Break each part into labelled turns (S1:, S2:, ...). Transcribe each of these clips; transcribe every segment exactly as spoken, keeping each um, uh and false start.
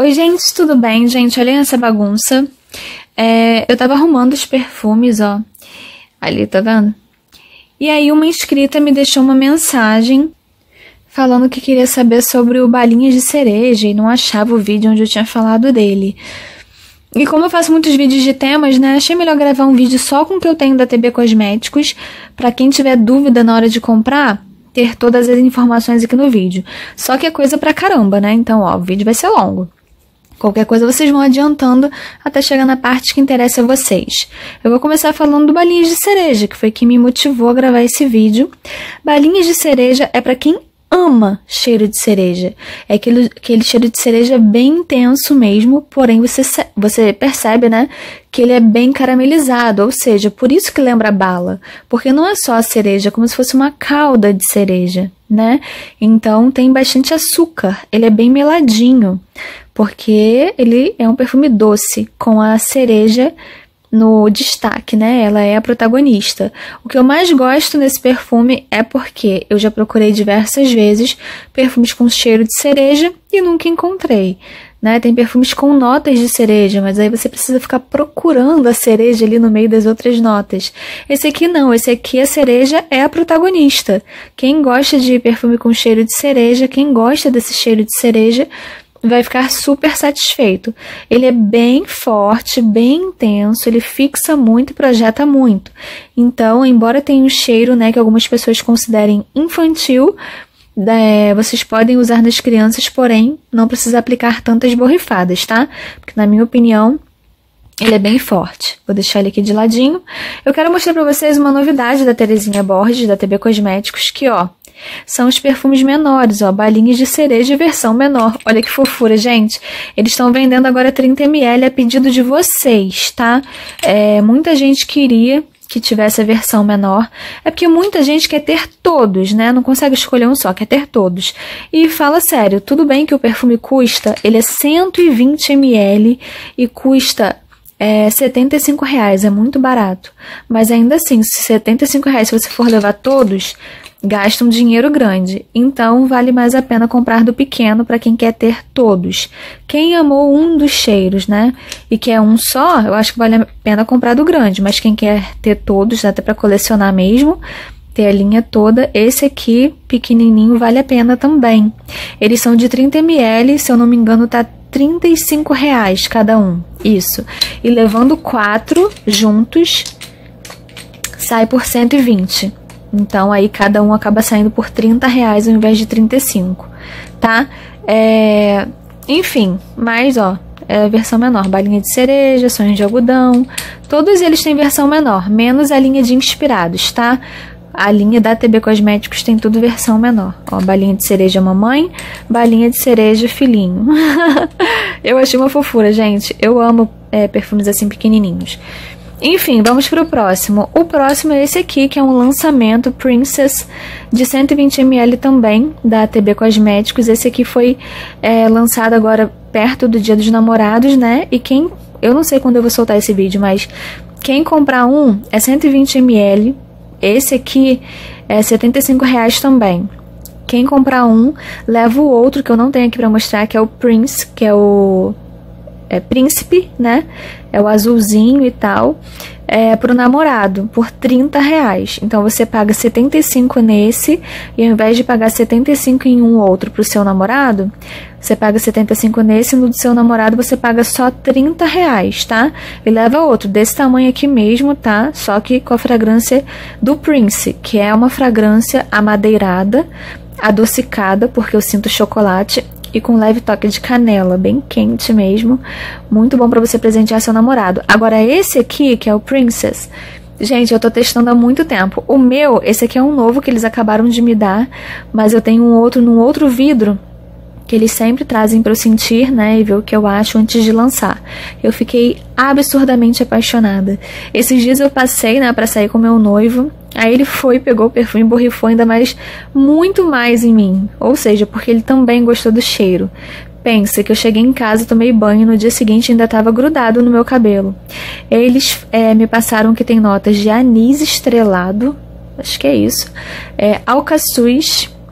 S1: Oi, gente, tudo bem? Gente, olhem essa bagunça. É, eu tava arrumando os perfumes, ó. Ali, tá vendo? E aí uma inscrita me deixou uma mensagem falando que queria saber sobre o Balinhas de Cereja e não achava o vídeo onde eu tinha falado dele. E como eu faço muitos vídeos de temas, né, achei melhor gravar um vídeo só com o que eu tenho da T B Cosméticos, pra quem tiver dúvida na hora de comprar, ter todas as informações aqui no vídeo. Só que é coisa pra caramba, né? Então, ó, o vídeo vai ser longo. Qualquer coisa vocês vão adiantando até chegar na parte que interessa a vocês. Eu vou começar falando do Balinhas de Cereja, que foi que me motivou a gravar esse vídeo. Balinhas de Cereja é pra quem ama cheiro de cereja. É aquele, aquele cheiro de cereja bem intenso mesmo, porém você, você percebe, né, que ele é bem caramelizado, ou seja, por isso que lembra bala. Porque não é só a cereja, é como se fosse uma calda de cereja, né? Então tem bastante açúcar, ele é bem meladinho, porque ele é um perfume doce, com a cereja no destaque, né? Ela é a protagonista. O que eu mais gosto nesse perfume é porque eu já procurei diversas vezes perfumes com cheiro de cereja e nunca encontrei, né? Tem perfumes com notas de cereja, mas aí você precisa ficar procurando a cereja ali no meio das outras notas. Esse aqui não, esse aqui a cereja é a protagonista. Quem gosta de perfume com cheiro de cereja, quem gosta desse cheiro de cereja, vai ficar super satisfeito. Ele é bem forte, bem intenso, ele fixa muito e projeta muito. Então, embora tenha um cheiro, né, que algumas pessoas considerem infantil, é, vocês podem usar nas crianças, porém, não precisa aplicar tantas borrifadas, tá? Porque, na minha opinião, ele é bem forte. Vou deixar ele aqui de ladinho. Eu quero mostrar pra vocês uma novidade da Terezinha Borges, da T B Cosméticos, que, ó, são os perfumes menores, ó, Balinhas de Cereja versão menor. Olha que fofura, gente. Eles estão vendendo agora trinta mililitros a pedido de vocês, tá? É, muita gente queria que tivesse a versão menor. É porque muita gente quer ter todos, né? Não consegue escolher um só, quer ter todos. E fala sério, tudo bem que o perfume custa, ele é cento e vinte mililitros e custa É setenta e cinco reais, é muito barato. Mas ainda assim, se setenta e cinco reais, se você for levar todos, gasta um dinheiro grande. Então, vale mais a pena comprar do pequeno para quem quer ter todos. Quem amou um dos cheiros, né, e quer um só, eu acho que vale a pena comprar do grande. Mas quem quer ter todos, dá até para colecionar mesmo, ter a linha toda, esse aqui, pequenininho, vale a pena também. Eles são de trinta mililitros, se eu não me engano, tá trinta e cinco reais cada um, isso. E levando quatro juntos, sai por cento e vinte. Então, aí cada um acaba saindo por trinta reais ao invés de trinta e cinco, tá? É... Enfim, mas, ó, é a versão menor. Balinha de Cereja, Sonhos de Algodão, todos eles têm versão menor, menos a linha de Inspirados, tá? A linha da T B Cosméticos tem tudo versão menor. Ó, Balinha de Cereja mamãe, Balinha de Cereja filhinho. Eu achei uma fofura, gente. Eu amo é, perfumes assim pequenininhos. Enfim, vamos pro próximo. O próximo é esse aqui, que é um lançamento Princess de cento e vinte mililitros também, da T B Cosméticos. Esse aqui foi é, lançado agora perto do Dia dos Namorados, né? E quem... Eu não sei quando eu vou soltar esse vídeo, mas quem comprar um é cento e vinte mililitros. Esse aqui é setenta e cinco reais também. Quem comprar um, leva o outro, que eu não tenho aqui pra mostrar, que é o Prince, que é o é, Príncipe, né? É o azulzinho e tal, é, pro namorado, por trinta reais. Então, você paga setenta e cinco nesse, e ao invés de pagar setenta e cinco em um outro pro seu namorado, você paga setenta e cinco nesse, e no do seu namorado você paga só trinta reais, tá? E leva outro desse tamanho aqui mesmo, tá? Só que com a fragrância do Prince, que é uma fragrância amadeirada, adocicada, porque eu sinto chocolate, e com um leve toque de canela, bem quente mesmo. Muito bom pra você presentear seu namorado. Agora, esse aqui, que é o Princess, gente, eu tô testando há muito tempo. O meu, esse aqui é um novo que eles acabaram de me dar, mas eu tenho um outro num outro vidro, que eles sempre trazem pra eu sentir, né, e ver o que eu acho antes de lançar. Eu fiquei absurdamente apaixonada. Esses dias eu passei, né, pra sair com meu noivo, aí ele foi, pegou o perfume e borrifou ainda mais, muito mais em mim. Ou seja, porque ele também gostou do cheiro. Pensa que eu cheguei em casa, tomei banho, no dia seguinte ainda estava grudado no meu cabelo. Eles é, me passaram que tem notas de anis estrelado, acho que é isso, é, alcaçuz,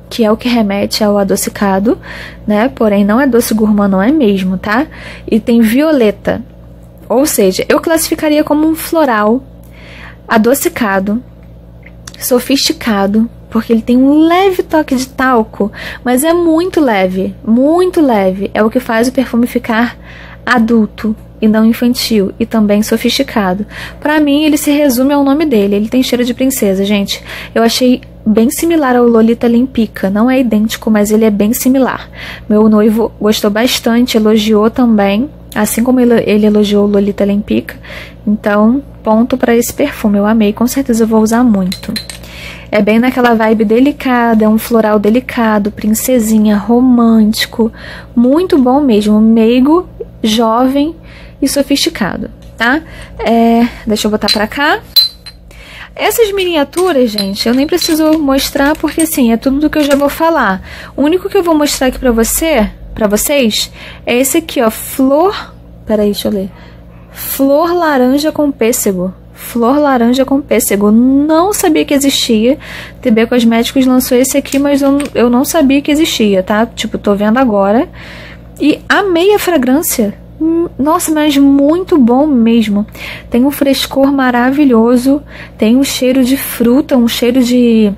S1: que é o que remete ao adocicado, né? Porém, não é doce gourmand, não é mesmo, tá? E tem violeta, ou seja, eu classificaria como um floral adocicado, sofisticado, porque ele tem um leve toque de talco, mas é muito leve, muito leve. É o que faz o perfume ficar adulto e não infantil, e também sofisticado. Pra mim, ele se resume ao nome dele. Ele tem cheiro de princesa, gente. Eu achei bem similar ao Lolita Lempicka. Não é idêntico, mas ele é bem similar. Meu noivo gostou bastante, elogiou também, assim como ele, ele elogiou o Lolita Lempicka. Então, ponto pra esse perfume. Eu amei, com certeza eu vou usar muito. É bem naquela vibe delicada, é um floral delicado, princesinha, romântico. Muito bom mesmo, meigo, jovem e sofisticado, tá? É, deixa eu botar pra cá. Essas miniaturas, gente, eu nem preciso mostrar porque, assim, é tudo do que eu já vou falar. O único que eu vou mostrar aqui pra você, pra vocês, é esse aqui, ó, flor... Peraí, deixa eu ler. Flor laranja com pêssego. Flor laranja com pêssego. Não sabia que existia. T B Cosméticos lançou esse aqui, mas eu, eu não sabia que existia, tá? Tipo, tô vendo agora. E amei a fragrância. Nossa, mas muito bom mesmo. Tem um frescor maravilhoso. Tem um cheiro de fruta, um cheiro de...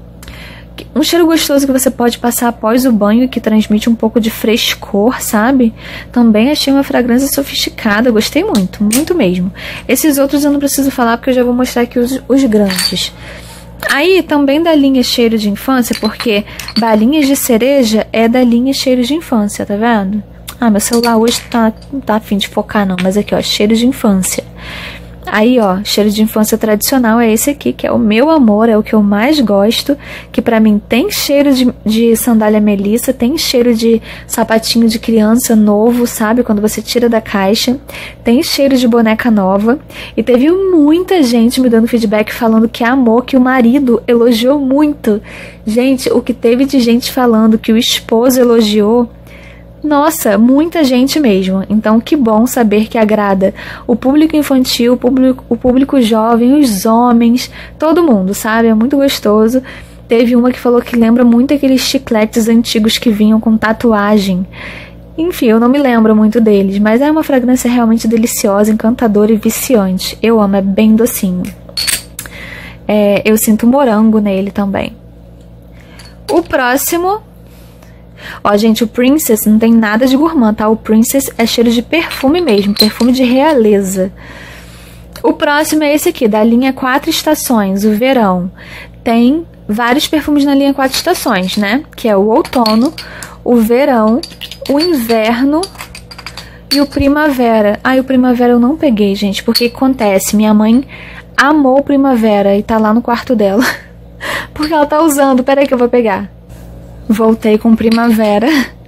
S1: Um cheiro gostoso que você pode passar após o banho, que transmite um pouco de frescor, sabe? Também achei uma fragrância sofisticada, gostei muito, muito mesmo. Esses outros eu não preciso falar porque eu já vou mostrar aqui os, os grandes. Aí, também da linha cheiro de infância, porque balinhas de cereja é da linha cheiro de infância, tá vendo? Ah, meu celular hoje tá, não tá a fim de focar não, mas aqui ó, cheiro de infância. Aí, ó, cheiro de infância tradicional é esse aqui, que é o meu amor, é o que eu mais gosto, que pra mim tem cheiro de, de sandália melissa, tem cheiro de sapatinho de criança novo, sabe? Quando você tira da caixa, tem cheiro de boneca nova, e teve muita gente me dando feedback falando que amou, que o marido elogiou muito. Gente, o que teve de gente falando que o esposo elogiou, nossa, muita gente mesmo. Então, que bom saber que agrada o público infantil, o público, o público jovem, os homens, todo mundo, sabe? É muito gostoso. Teve uma que falou que lembra muito aqueles chicletes antigos que vinham com tatuagem. Enfim, eu não me lembro muito deles, mas é uma fragrância realmente deliciosa, encantadora e viciante. Eu amo, é bem docinho. É, eu sinto morango nele também. O próximo... Ó, gente, o Princess não tem nada de gourmand, tá? O Princess é cheiro de perfume mesmo, perfume de realeza. O próximo é esse aqui, da linha Quatro Estações, o verão. Tem vários perfumes na linha Quatro Estações, né? Que é o outono, o verão, o inverno e o primavera. Ah, e o primavera eu não peguei, gente, porque o que acontece? Minha mãe amou o primavera e tá lá no quarto dela. Porque ela tá usando, peraí que eu vou pegar. Voltei com primavera.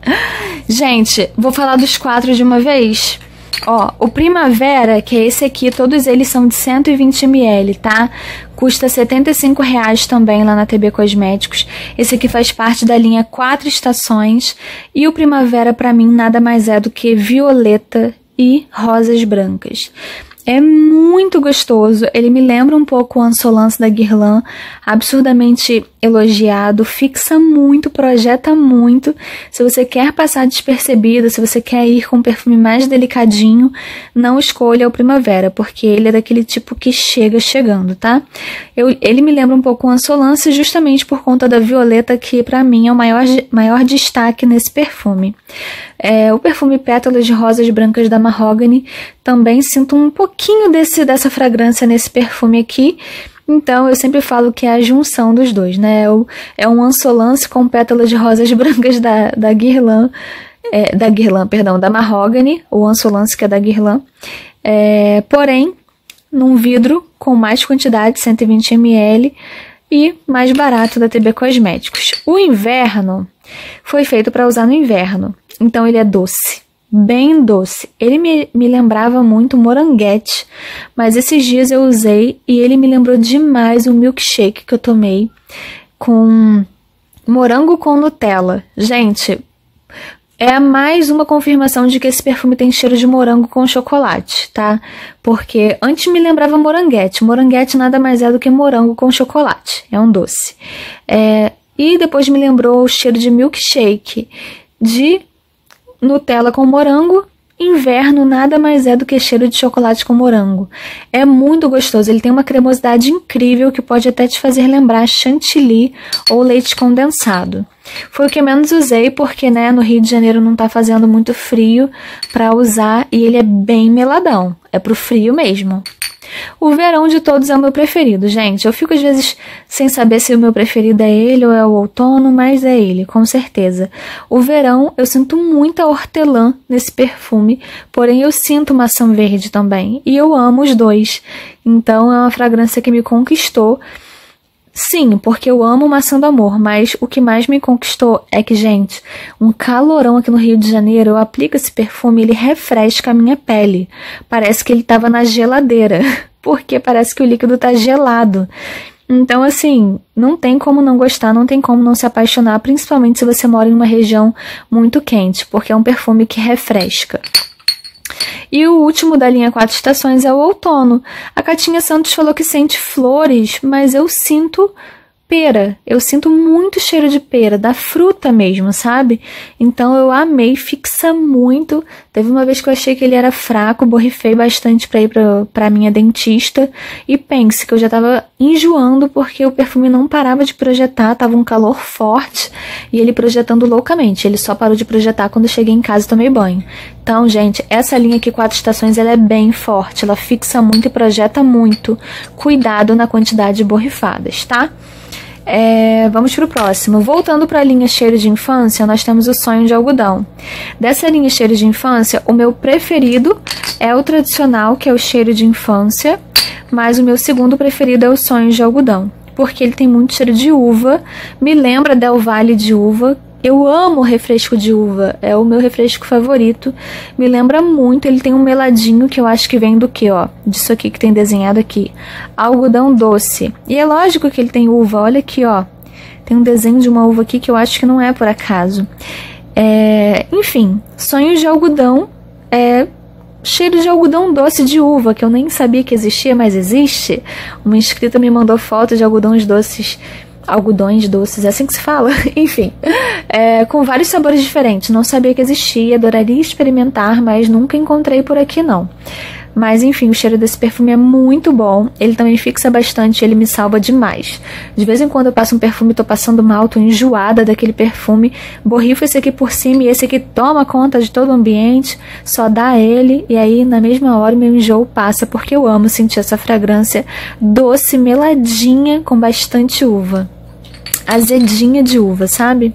S1: Gente, vou falar dos quatro de uma vez. Ó, o primavera, que é esse aqui, todos eles são de cento e vinte mililitros, tá? Custa setenta e cinco reais também lá na T B Cosméticos. Esse aqui faz parte da linha Quatro Estações. E o primavera, pra mim, nada mais é do que violeta e rosas brancas. É muito gostoso, ele me lembra um pouco o Insolence da Guerlain, absurdamente elogiado, fixa muito, projeta muito. Se você quer passar despercebido, se você quer ir com um perfume mais delicadinho, não escolha o Primavera, porque ele é daquele tipo que chega chegando, tá? Eu, ele me lembra um pouco o Insolence justamente por conta da violeta, que pra mim é o maior, maior destaque nesse perfume. É, o perfume Pétalas de Rosas Brancas da Mahogany, também sinto um pouquinho desse, dessa fragrância nesse perfume aqui. Então, eu sempre falo que é a junção dos dois, né? É um Insolence com pétalas de rosas brancas da, da Guerlain, é, da Guerlain, perdão, da Mahogany, o Insolence que é da Guerlain. É, porém, num vidro com mais quantidade, cento e vinte mililitros, e mais barato da T B Cosméticos. O inverno foi feito para usar no inverno, então ele é doce. Bem doce. Ele me, me lembrava muito moranguete, mas esses dias eu usei e ele me lembrou demais o milkshake que eu tomei com morango com Nutella. Gente, é mais uma confirmação de que esse perfume tem cheiro de morango com chocolate, tá? Porque antes me lembrava moranguete. Moranguete nada mais é do que morango com chocolate. É um doce. É... E depois me lembrou o cheiro de milkshake, de Nutella com morango. Inverno nada mais é do que cheiro de chocolate com morango. É muito gostoso, ele tem uma cremosidade incrível que pode até te fazer lembrar chantilly ou leite condensado. Foi o que eu menos usei porque, né, no Rio de Janeiro não tá fazendo muito frio para usar e ele é bem meladão, é pro frio mesmo. O verão de todos é o meu preferido, gente. Eu fico às vezes sem saber se o meu preferido é ele ou é o outono, mas é ele, com certeza. O verão, eu sinto muita hortelã nesse perfume, porém eu sinto maçã verde também. E eu amo os dois. Então é uma fragrância que me conquistou. Sim, porque eu amo maçã do amor, mas o que mais me conquistou é que, gente, um calorão aqui no Rio de Janeiro, eu aplico esse perfume, ele refresca a minha pele. Parece que ele tava na geladeira, porque parece que o líquido tá gelado. Então, assim, não tem como não gostar, não tem como não se apaixonar, principalmente se você mora em uma região muito quente, porque é um perfume que refresca. E o último da linha Quatro Estações é o outono. A Catinha Santos falou que sente flores, mas eu sinto pera. Eu sinto muito cheiro de pera, da fruta mesmo, sabe? Então eu amei, fixa muito. Teve uma vez que eu achei que ele era fraco, borrifei bastante pra ir pra, pra minha dentista. E pense que eu já tava enjoando porque o perfume não parava de projetar, tava um calor forte. E ele projetando loucamente. Ele só parou de projetar quando eu cheguei em casa e tomei banho. Então, gente, essa linha aqui, Quatro Estações, ela é bem forte. Ela fixa muito e projeta muito. Cuidado na quantidade de borrifadas, tá? É, vamos pro próximo. Voltando para a linha cheiro de infância, nós temos o Sonho de Algodão. Dessa linha cheiro de infância, o meu preferido é o tradicional, que é o cheiro de infância, mas o meu segundo preferido é o Sonho de Algodão, porque ele tem muito cheiro de uva, me lembra Del Valle de uva. Eu amo refresco de uva, é o meu refresco favorito, me lembra muito, ele tem um meladinho que eu acho que vem do que, ó, disso aqui que tem desenhado aqui, algodão doce, e é lógico que ele tem uva, olha aqui, ó, tem um desenho de uma uva aqui que eu acho que não é por acaso, é, enfim, Sonhos de Algodão é cheiro de algodão doce de uva, que eu nem sabia que existia, mas existe. Uma inscrita me mandou foto de algodões doces, algodões doces, é assim que se fala? Enfim, é, com vários sabores diferentes. Não sabia que existia, adoraria experimentar, mas nunca encontrei por aqui não. Mas enfim, o cheiro desse perfume é muito bom. Ele também fixa bastante, ele me salva demais. De vez em quando eu passo um perfume, tô passando mal, tô enjoada daquele perfume, borrifo esse aqui por cima e esse aqui toma conta de todo o ambiente, só dá ele, e aí na mesma hora meu enjoo passa, porque eu amo sentir essa fragrância doce, meladinha, com bastante uva. Azedinha de uva, sabe?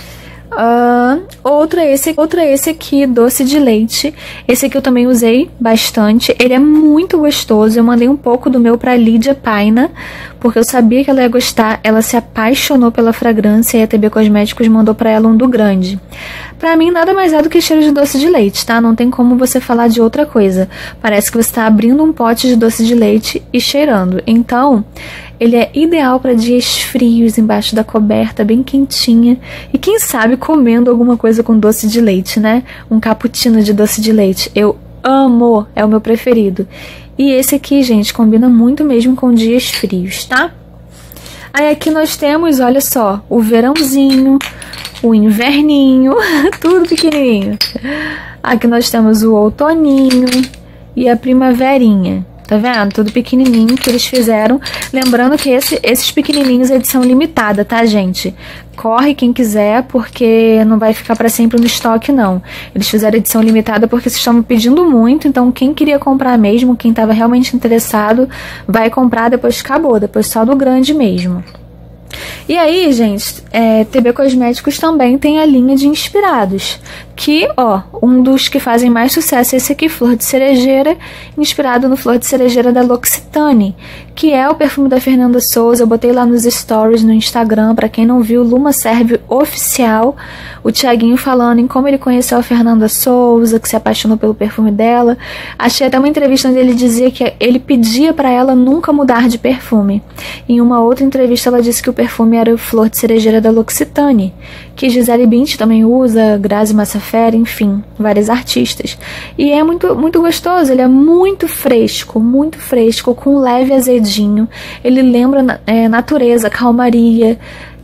S1: Uh, outra esse, outra esse aqui, doce de leite. Esse aqui eu também usei bastante. Ele é muito gostoso. Eu mandei um pouco do meu pra Lídia Paina, porque eu sabia que ela ia gostar. Ela se apaixonou pela fragrância e a T B Cosméticos mandou pra ela um do grande. Pra mim nada mais é do que cheiro de doce de leite, tá? Não tem como você falar de outra coisa. Parece que você tá abrindo um pote de doce de leite e cheirando. Então, ele é ideal para dias frios, embaixo da coberta, bem quentinha. E quem sabe comendo alguma coisa com doce de leite, né? Um cappuccino de doce de leite. Eu amo, é o meu preferido. E esse aqui, gente, combina muito mesmo com dias frios, tá? Aí aqui nós temos, olha só, o verãozinho, o inverninho, tudo pequenininho. Aqui nós temos o outoninho e a primaverinha. Tá vendo? Tudo pequenininho que eles fizeram. Lembrando que esse, esses pequenininhos é edição limitada, tá, gente? Corre quem quiser, porque não vai ficar pra sempre no estoque, não. Eles fizeram edição limitada porque vocês estão me pedindo muito, então quem queria comprar mesmo, quem tava realmente interessado, vai comprar, depois acabou, depois só do grande mesmo. E aí, gente, é, T B Cosméticos também tem a linha de inspirados, que, ó, um dos que fazem mais sucesso é esse aqui, Flor de Cerejeira, inspirado no Flor de Cerejeira da L'Occitane, que é o perfume da Fernanda Souza. Eu botei lá nos stories no Instagram, pra quem não viu, Luma Serve Oficial, o Thiaguinho falando em como ele conheceu a Fernanda Souza, que se apaixonou pelo perfume dela. Achei até uma entrevista onde ele dizia que ele pedia pra ela nunca mudar de perfume. Em uma outra entrevista ela disse que o perfume era o Flor de Cerejeira da L'Occitane, que Gisele Bündchen também usa, Grazi Massafera, enfim, vários artistas. E é muito, muito gostoso, ele é muito fresco, muito fresco, com um leve azedinho. Ele lembra é, natureza, calmaria.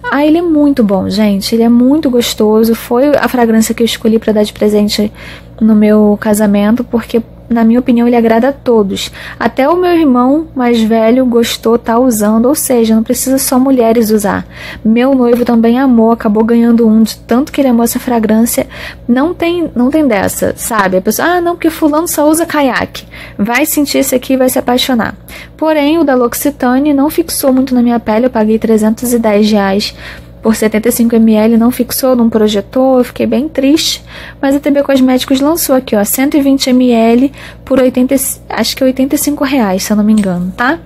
S1: Ah, ele é muito bom, gente. Ele é muito gostoso. Foi a fragrância que eu escolhi para dar de presente no meu casamento, porque, na minha opinião, ele agrada a todos. Até o meu irmão mais velho gostou, tá usando, ou seja, não precisa só mulheres usar. Meu noivo também amou, acabou ganhando um, de tanto que ele amou essa fragrância. Não tem, não tem dessa, sabe? A pessoa, ah, não, porque fulano só usa caiaque. Vai sentir esse aqui e vai se apaixonar. Porém, o da L'Occitane não fixou muito na minha pele, eu paguei trezentos e dez reais por setenta e cinco mililitros, não fixou, não projetou, eu fiquei bem triste, mas a T B Cosméticos lançou aqui, ó, cento e vinte mililitros por oitenta, acho que oitenta e cinco reais, se eu não me engano, tá?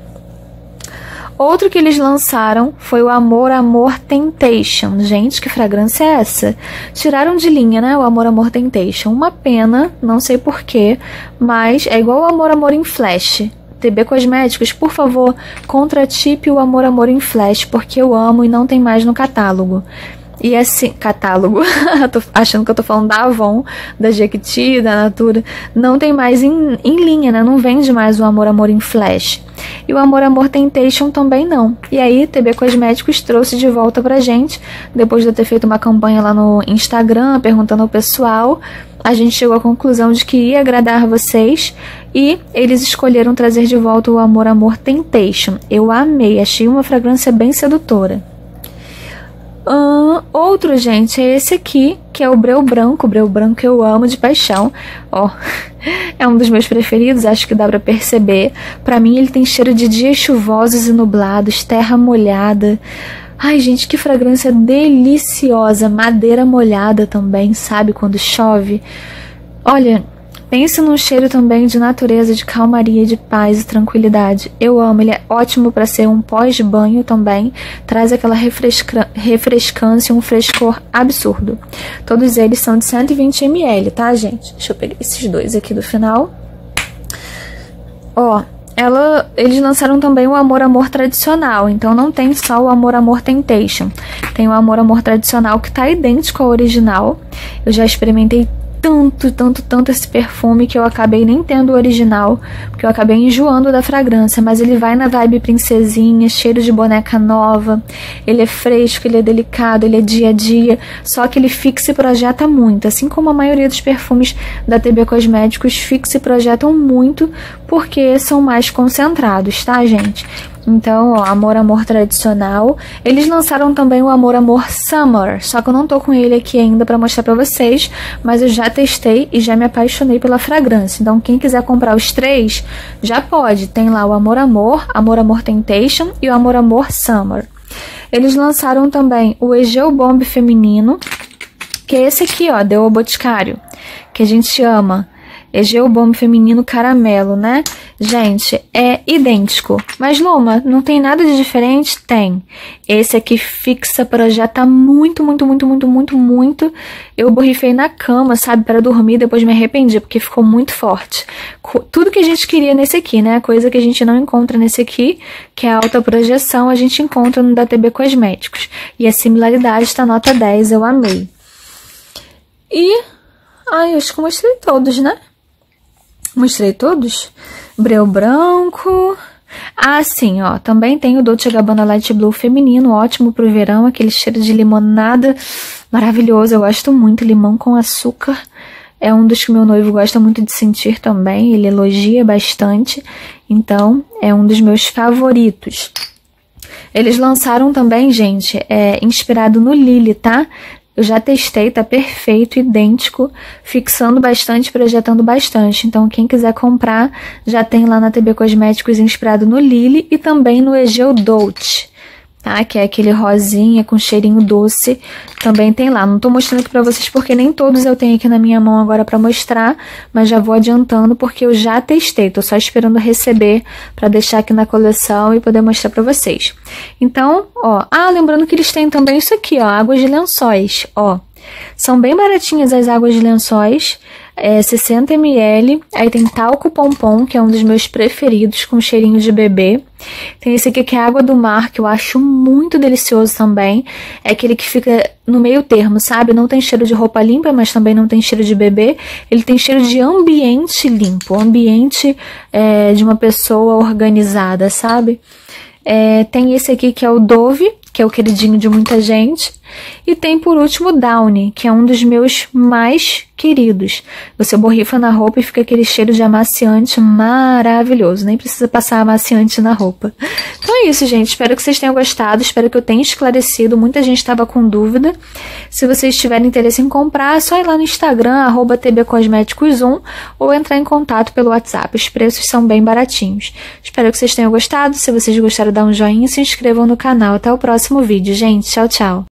S1: Outro que eles lançaram foi o Amor Amor Temptation. Gente, que fragrância é essa? Tiraram de linha, né, o Amor Amor Temptation. Uma pena, não sei porquê, mas é igual o Amor Amor em Flash. T B Cosméticos, por favor, contratipe o Amor Amor em Flash, porque eu amo e não tem mais no catálogo. E assim, catálogo, tô achando que eu tô falando da Avon, da Jequiti, da Natura, não tem mais em, em linha, né? Não vende mais o Amor Amor em Flash. E o Amor Amor Temptation também não. E aí, T B Cosméticos trouxe de volta pra gente, depois de eu ter feito uma campanha lá no Instagram, perguntando ao pessoal, a gente chegou à conclusão de que ia agradar vocês e eles escolheram trazer de volta o Amor Amor Temptation. Eu amei, achei uma fragrância bem sedutora. Uh, outro, gente, é esse aqui, que é o Breu Branco. O Breu Branco eu amo de paixão. Ó, é um dos meus preferidos, acho que dá pra perceber. Pra mim ele tem cheiro de dias chuvosos e nublados, terra molhada. Ai, gente, que fragrância deliciosa. Madeira molhada também, sabe? Quando chove. Olha, pense num cheiro também de natureza, de calmaria, de paz e tranquilidade. Eu amo, ele é ótimo para ser um pós-banho também. Traz aquela refresca refrescância, um frescor absurdo. Todos eles são de cento e vinte mililitros, tá, gente? Deixa eu pegar esses dois aqui do final. Ó, ela, eles lançaram também o Amor Amor tradicional, então não tem só o Amor Amor Temptation. Tem o Amor Amor tradicional que tá idêntico ao original. Eu já experimentei tanto, tanto, tanto esse perfume que eu acabei nem tendo o original, porque eu acabei enjoando da fragrância, mas ele vai na vibe princesinha, cheiro de boneca nova, ele é fresco, ele é delicado, ele é dia a dia, só que ele fixa e projeta muito, assim como a maioria dos perfumes da T B Cosméticos fixa e projetam muito, porque são mais concentrados, tá, gente? Então, ó, Amor Amor tradicional. Eles lançaram também o Amor Amor Summer, só que eu não tô com ele aqui ainda pra mostrar pra vocês, mas eu já testei e já me apaixonei pela fragrância. Então, quem quiser comprar os três, já pode. Tem lá o Amor Amor, Amor Amor Temptation e o Amor Amor Summer. Eles lançaram também o Egeu Bomb feminino, que é esse aqui, ó, Deu ao Boticário, que a gente ama. Egeu Bomb feminino caramelo, né? Gente, é idêntico. Mas, Luma, não tem nada de diferente? Tem. Esse aqui fixa, projeta muito, muito, muito, muito, muito, muito. Eu borrifei na cama, sabe, para dormir, depois me arrependi, porque ficou muito forte. Tudo que a gente queria nesse aqui, né? Coisa que a gente não encontra nesse aqui, que é a alta projeção, a gente encontra no da T B Cosméticos. E a similaridade está nota dez, eu amei. E... ai, acho que eu mostrei todos, né? Mostrei todos? Breu Branco. Ah, sim, ó. Também tem o Dolce and Gabbana Light Blue feminino, ótimo pro verão. Aquele cheiro de limonada maravilhoso. Eu gosto muito. Limão com açúcar. É um dos que meu noivo gosta muito de sentir também. Ele elogia bastante. Então, é um dos meus favoritos. Eles lançaram também, gente, é inspirado no Lily, tá? Eu já testei, tá perfeito, idêntico, fixando bastante, projetando bastante. Então, quem quiser comprar, já tem lá na T B Cosméticos inspirado no Lily e também no Egeu Dolce, tá? Que é aquele rosinha com cheirinho doce, também tem lá. Não tô mostrando aqui pra vocês porque nem todos eu tenho aqui na minha mão agora pra mostrar, mas já vou adiantando porque eu já testei. Tô só esperando receber pra deixar aqui na coleção e poder mostrar pra vocês. Então, ó, ah, lembrando que eles têm também isso aqui, ó, águas de lençóis, ó. São bem baratinhas as águas de lençóis, é sessenta mililitros, aí tem talco pompom, que é um dos meus preferidos, com cheirinho de bebê. Tem esse aqui que é água do mar, que eu acho muito delicioso também, é aquele que fica no meio termo, sabe? Não tem cheiro de roupa limpa, mas também não tem cheiro de bebê, ele tem cheiro de ambiente limpo, ambiente é, de uma pessoa organizada, sabe? É, tem esse aqui que é o Dove, que é o queridinho de muita gente. E tem, por último, o Downy, que é um dos meus mais queridos. Você borrifa na roupa e fica aquele cheiro de amaciante maravilhoso. Nem precisa passar amaciante na roupa. Então é isso, gente. Espero que vocês tenham gostado. Espero que eu tenha esclarecido. Muita gente estava com dúvida. Se vocês tiverem interesse em comprar, é só ir lá no Instagram, arroba T B Cosméticos um, ou entrar em contato pelo WhatsApp. Os preços são bem baratinhos. Espero que vocês tenham gostado. Se vocês gostaram, dá um joinha e se inscrevam no canal. Até o próximo vídeo, gente. Tchau, tchau.